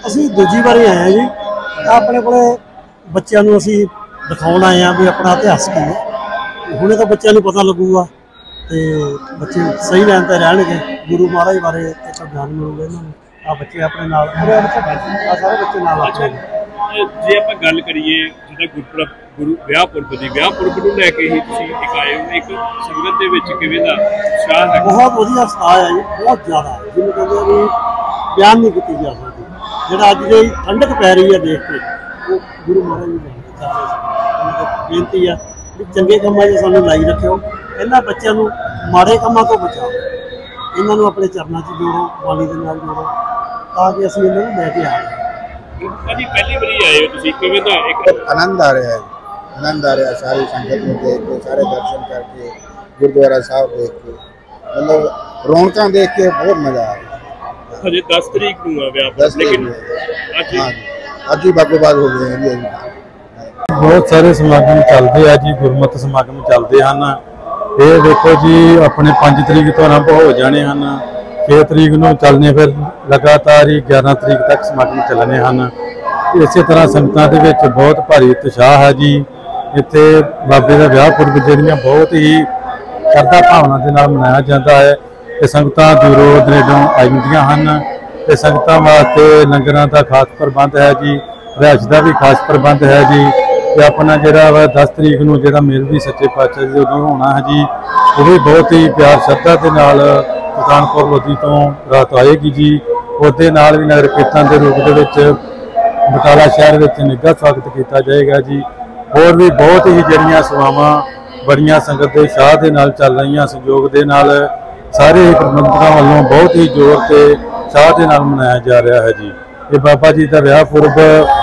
ਅਸੀਂ ਦੂਜੀ ਵਾਰੀ ਆਏ ਹਾਂ ਜੀ। ਆਪਣੇ ਕੋਲੇ ਬੱਚਿਆਂ ਨੂੰ ਅਸੀਂ ਦਿਖਾਉਣ ਆਏ ਹਾਂ ਵੀ ਆਪਣਾ ਇਤਿਹਾਸ ਕੀ ਹੈ। ਹੁਣੇ ਤਾਂ ਬੱਚਿਆਂ ਨੂੰ ਪਤਾ ਲੱਗੂਗਾ ਤੇ ਬੱਚੇ ਸਹੀ ਲਾਈਨ ਤੇ ਰਹਿਣਗੇ। ਗੁਰੂ ਮਹਾਰਾਜ ਬਾਰੇ ਇੱਕ ਗਿਆਨ ਮਿਲੂਗਾ ਇਹਨਾਂ ਨੂੰ। ਆ ਬੱਚੇ ਆਪਣੇ ਨਾਲ ਆ ਸਾਰੇ ਬੱਚੇ ਨਾਲ ਆਪਣੇ ਜੇ ਆਪਾਂ ਗੱਲ ਕਰੀਏ ਜਿਹਦਾ ਗੁਰਪੁਰਬ ਵਿਆਹ ਪੁਰਬ ਦੀ ਵਿਆਹ ਪੁਰਬ ਨੂੰ ਲੈ ਕੇ ਹੀ ਤੁਸੀਂ ਇੱਕ ਆਏ ਹੋ, ਇੱਕ ਸੰਗਤ ਦੇ ਵਿੱਚ ਕਿਵੇਂ ਦਾ ਉਤਸ਼ਾਹ ਹੈ? ਬਹੁਤ ਵਧੀਆ ਉਤਸ਼ਾਹ ਹੈ ਜੀ, ਬਹੁਤ ਜ਼ਿਆਦਾ। ਜਿਹਨੂੰ ਕਹਿੰਦੇ ਵੀ ਬਿਆਨ ਨਹੀਂ ਕੀਤੀ ਜਾ ਸਕਦੀ। ਜਿਹੜਾ ਅੱਜ ਦੀ ਠੰਡਕ ਪੈ ਰਹੀ ਹੈ ਦੇਖ ਕੇ, ਉਹ ਗੁਰੂ ਮਹਾਰਾਜ ਜੀ ਬੇਨਤੀ ਆ ਵੀ ਚੰਗੇ ਕੰਮਾਂ 'ਚ ਸਾਨੂੰ ਲਾਈ ਰੱਖਿਓ। ਇਹਨਾਂ ਬੱਚਿਆਂ ਨੂੰ ਮਾੜੇ ਕੰਮਾਂ ਤੋਂ ਬਚਾਓ। ਇਹਨਾਂ ਨੂੰ ਆਪਣੇ ਚਰਨਾਂ 'ਚ ਜੋੜੋ, ਬਾਣੀ ਦੇ ਨਾਲ ਜੋੜੋ, ਤਾਂ ਕਿ ਅਸੀਂ ਇਹਨਾਂ ਨੂੰ ਲੈ ਕੇ ਆ ਜਾਈਏ। ਭਾਜੀ ਪਹਿਲੀ ਵਾਰੀ ਆਏ ਹੋ ਤੁਸੀਂ, ਕਿਵੇਂ ਦਾ ਇੱਕ आनंद आ रहा है? आनंद आ रहा है सारी संगत में देख के, सारे दर्शन करके, गुरुद्वारा साहब देख के, मतलब रौनक देख के बहुत मजा आ रहा है। हजे 10 तरीक ਨੂੰ ਆ ਵਿਆਹ, 10 लेकिन ਅੱਜ ਹੀ ਬਾਗੋ ਬਾਗ ਹੋ ਗਏ हैं जी। बहुत सारे समागम चलते हैं जी, गुरमत समागम चलते हैं। ये देखो जी अपने 5 तरीक तो आरंभ हो जाने हैं, 6 तरीक ਨੂੰ ਚੱਲਣੇ, ਫਿਰ ਲਗਾਤਾਰ ਹੀ 11 ਤਰੀਕ ਤੱਕ ਸਮਾਗਮ ਚੱਲਣੇ ਹਨ। ਇਸੇ ਤਰ੍ਹਾਂ ਸੰਗਤਾਂ ਦੇ ਵਿੱਚ ਬਹੁਤ ਭਾਰੀ ਉਤਸ਼ਾਹ ਹੈ ਜੀ। ਇੱਥੇ ਬਾਬੇ ਦਾ ਵਿਆਹ ਪੁਰਬ ਜਿਹੜੀਆਂ ਬਹੁਤ ਹੀ ਸ਼ਰਧਾ ਭਾਵਨਾ ਦੇ ਨਾਲ ਮਨਾਇਆ ਜਾਂਦਾ ਹੈ ਤੇ ਸੰਗਤਾਂ ਦੂਰੋਂ ਦਰੇਡੋਂ ਆਈ ਹੁੰਦੀਆਂ ਹਨ ਤੇ ਸੰਗਤਾਂ ਵਾਸਤੇ ਲੰਗਰਾਂ ਦਾ ਖਾਸ ਪ੍ਰਬੰਧ ਹੈ ਜੀ, ਰਿਹਾਇਸ਼ ਦਾ ਵੀ ਖਾਸ ਪ੍ਰਬੰਧ ਹੈ ਜੀ। ਤੇ ਆਪਣਾ ਜਿਹੜਾ ਵਾ 10 ਤਰੀਕ ਨੂੰ ਜਿਹੜਾ ਮੇਲ ਵੀ ਸੱਚੇ ਪਾਤਸ਼ਾਹ ਜੀ ਉਦੋਂ ਹੋਣਾ ਹੈ ਜੀ, ਉਹ ਵੀ ਬਹੁਤ ਹੀ ਪਿਆਰ ਸ਼ਰਧਾ ਦੇ ਨਾਲ ਸੁਲਤਾਨਪੁਰ ਲੋਧੀ ਤੋਂ ਰਾਤ ਆਏਗੀ ਜੀ। ਉਹਦੇ ਨਾਲ ਵੀ ਨਗਰ ਕੀਰਤਨ ਦੇ ਰੂਪ ਦੇ ਵਿੱਚ ਬਟਾਲਾ ਸ਼ਹਿਰ ਵਿੱਚ ਨਿੱਘਾ ਸਵਾਗਤ ਕੀਤਾ ਜਾਏਗਾ ਜੀ। ਹੋਰ ਵੀ ਬਹੁਤ ਹੀ ਜਿਹੜੀਆਂ ਸੇਵਾਵਾਂ ਬੜੀਆਂ ਸੰਗਤ ਦੇ ਉਤਸ਼ਾਹ ਦੇ ਨਾਲ ਚੱਲ ਰਹੀਆਂ, ਸਹਿਯੋਗ ਦੇ ਨਾਲ ਸਾਰੇ ਪ੍ਰਬੰਧਕਾਂ ਵੱਲੋਂ ਬਹੁਤ ਹੀ ਜ਼ੋਰ ਤੇ ਉਤਸ਼ਾਹ ਦੇ ਨਾਲ ਮਨਾਇਆ ਜਾ ਰਿਹਾ ਹੈ ਜੀ। ਇਹ ਬਾਬਾ ਜੀ ਦਾ ਵਿਆਹ ਪੁਰਬ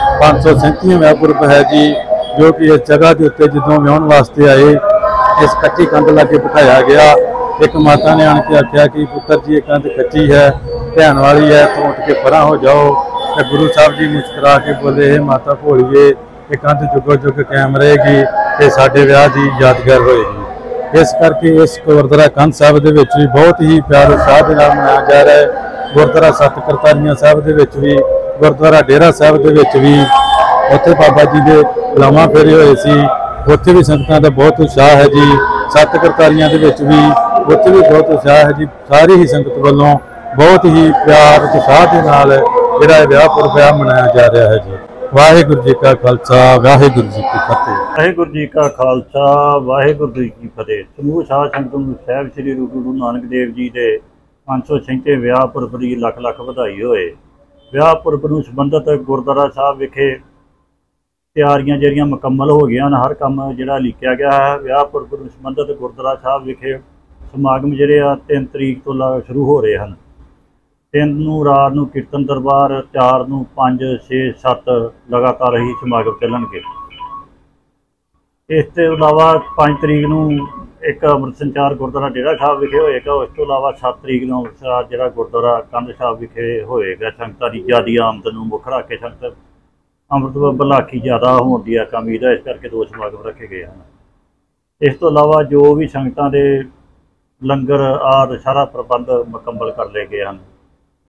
537ਵਾਂ ਵਿਆਹ ਪੁਰਬ ਹੈ ਜੀ, ਜੋ ਕਿ ਇਸ ਜਗ੍ਹਾ ਦੇ ਉੱਤੇ ਜਦੋਂ ਵਿਆਹਣ ਵਾਸਤੇ ਆਏ ਇਸ ਕੱਚੀ ਕੰਧ ਲਾਗੇ ਬਿਠਾਇਆ ਗਿਆ। ਇੱਕ ਮਾਤਾ ਨੇ ਆਣ ਕੇ ਆਖਿਆ ਕਿ ਪੁੱਤਰ ਜੀ ਇਹ ਕੰਧ ਕੱਚੀ ਹੈ, ਧਿਆਨ ਵਾਲੀ ਹੈ, ਤੋਂ ਉੱਠ ਕੇ ਪਰਾਂ ਹੋ ਜਾਓ। ਤੇ ਗੁਰੂ ਸਾਹਿਬ ਜੀ ਮੁਸਕਰਾ ਕੇ ਬੋਲੇ, ਇਹ ਮਾਤਾ ਭੋਲੀਏ, ਇਹ ਕੰਧ ਜੁਗੋ ਜੁਗ ਕਾਇਮ ਰਹੇਗੀ ਤੇ ਸਾਡੇ ਵਿਆਹ ਦੀ ਯਾਦਗਾਰ ਹੋਏਗੀ। ਇਸ ਕਰਕੇ ਇਸ ਗੁਰਦੁਆਰਾ ਕੰਧ ਸਾਹਿਬ ਦੇ ਵਿੱਚ ਵੀ ਬਹੁਤ ਹੀ ਪਿਆਰ ਉਤਸ਼ਾਹ ਦੇ ਨਾਲ ਮਨਾਇਆ ਜਾ ਰਿਹਾ ਹੈ। ਗੁਰਦੁਆਰਾ ਸੱਤ ਕਰਤਾਰੀਆਂ ਸਾਹਿਬ ਦੇ ਵਿੱਚ ਵੀ, ਗੁਰਦੁਆਰਾ ਡੇਰਾ ਸਾਹਿਬ ਦੇ ਵਿੱਚ ਵੀ, ਉੱਥੇ ਬਾਬਾ ਜੀ ਦੇ ਲਾਵਾਂ ਫੇਰੇ ਹੋਏ ਸੀ, ਉੱਥੇ ਵੀ ਸੰਗਤਾਂ ਦਾ ਬਹੁਤ ਉਤਸ਼ਾਹ ਹੈ ਜੀ। ਸੱਤ ਕਰਤਾਰੀਆਂ ਦੇ ਵਿੱਚ ਵੀ, ਉੱਥੇ ਵੀ ਬਹੁਤ ਉਤਸ਼ਾਹ ਹੈ ਜੀ। ਸਾਰੀ ਹੀ ਸੰਗਤ ਵੱਲੋਂ ਬਹੁਤ ਹੀ ਪਿਆਰ ਉਤਸ਼ਾਹ ਦੇ ਨਾਲ ਜਿਹੜਾ ਇਹ ਵਿਆਹ ਪੁਰਬ ਮਨਾਇਆ ਜਾ ਰਿਹਾ ਹੈ ਜੀ। ਵਾਹਿਗੁਰੂ ਜੀ ਕਾ ਖਾਲਸਾ, ਵਾਹਿਗੁਰੂ ਜੀ ਕੀ ਫਤਿਹ। ਵਾਹਿਗੁਰੂ ਜੀ ਕਾ ਖਾਲਸਾ, ਵਾਹਿਗੁਰੂ ਜੀ ਕੀ ਫਤਿਹ। ਸਮੂਹ ਸਾਧ ਸੰਗਤ ਨੂੰ ਸਾਹਿਬ ਸ੍ਰੀ ਗੁਰੂ ਨਾਨਕ ਦੇਵ ਜੀ ਦੇ 536ਵੇਂ ਵਿਆਹ ਪੁਰਬ ਦੀ ਲੱਖ ਲੱਖ ਵਧਾਈ ਹੋਏ। ਵਿਆਹ ਪੁਰਬ ਨੂੰ ਸੰਬੰਧਿਤ ਗੁਰਦੁਆਰਾ ਸਾਹਿਬ ਵਿਖੇ ਤਿਆਰੀਆਂ ਜਿਹੜੀਆਂ ਮੁਕੰਮਲ ਹੋ ਗਈਆਂ ਹਨ। ਹਰ ਕੰਮ ਜਿਹੜਾ ਲਿਖਿਆ ਗਿਆ ਹੈ। ਵਿਆਹ ਪੁਰਬ ਨੂੰ ਸੰਬੰਧਿਤ ਗੁਰਦੁਆਰਾ ਸਾਹਿਬ ਵਿਖੇ ਸਮਾਗਮ ਜਿਹੜੇ ਆ 3 ਤਰੀਕ ਤੋਂ ਸ਼ੁਰੂ ਹੋ ਰਹੇ ਹਨ। 3 ਨੂੰ ਰਾਤ ਨੂੰ ਕੀਰਤਨ ਦਰਬਾਰ, 4 ਨੂੰ 5, 6, 7 ਲਗਾਤਾਰ ਹੀ ਸਮਾਗਮ ਚੱਲਣਗੇ। ਇਸ ਤੋਂ ਇਲਾਵਾ 5 ਤਰੀਕ ਨੂੰ ਇੱਕ ਅੰਮ੍ਰਿਤ ਸੰਚਾਰ ਗੁਰਦੁਆਰਾ ਡੇਰਾ ਸਾਹਿਬ ਵਿਖੇ ਹੋਏਗਾ। ਉਸ ਤੋਂ ਇਲਾਵਾ 7 ਤਰੀਕ ਨੂੰ ਜਿਹੜਾ ਗੁਰਦੁਆਰਾ ਕੰਧ ਸਾਹਿਬ ਵਿਖੇ ਹੋਏਗਾ। ਸੰਗਤਾਂ ਦੀ ਜ਼ਿਆਦੀ ਆਮਦ ਨੂੰ ਮੁੱਖ ਰੱਖ ਕੇ ਸੰਗਤ ਅੰਮ੍ਰਿਤ ਬਲਾਖੀ ਜ਼ਿਆਦਾ ਹੋਣ ਦੀ ਉਮੀਦ ਹੈ, ਇਸ ਕਰਕੇ 2 ਸਮਾਗਮ ਰੱਖੇ ਗਏ ਹਨ। ਇਸ ਤੋਂ ਇਲਾਵਾ ਜੋ ਵੀ ਸੰਗਤਾਂ ਦੇ ਲੰਗਰ ਆਦਿ ਸਾਰਾ ਪ੍ਰਬੰਧ ਮੁਕੰਮਲ ਕਰ ਲਏ ਗਏ ਹਨ।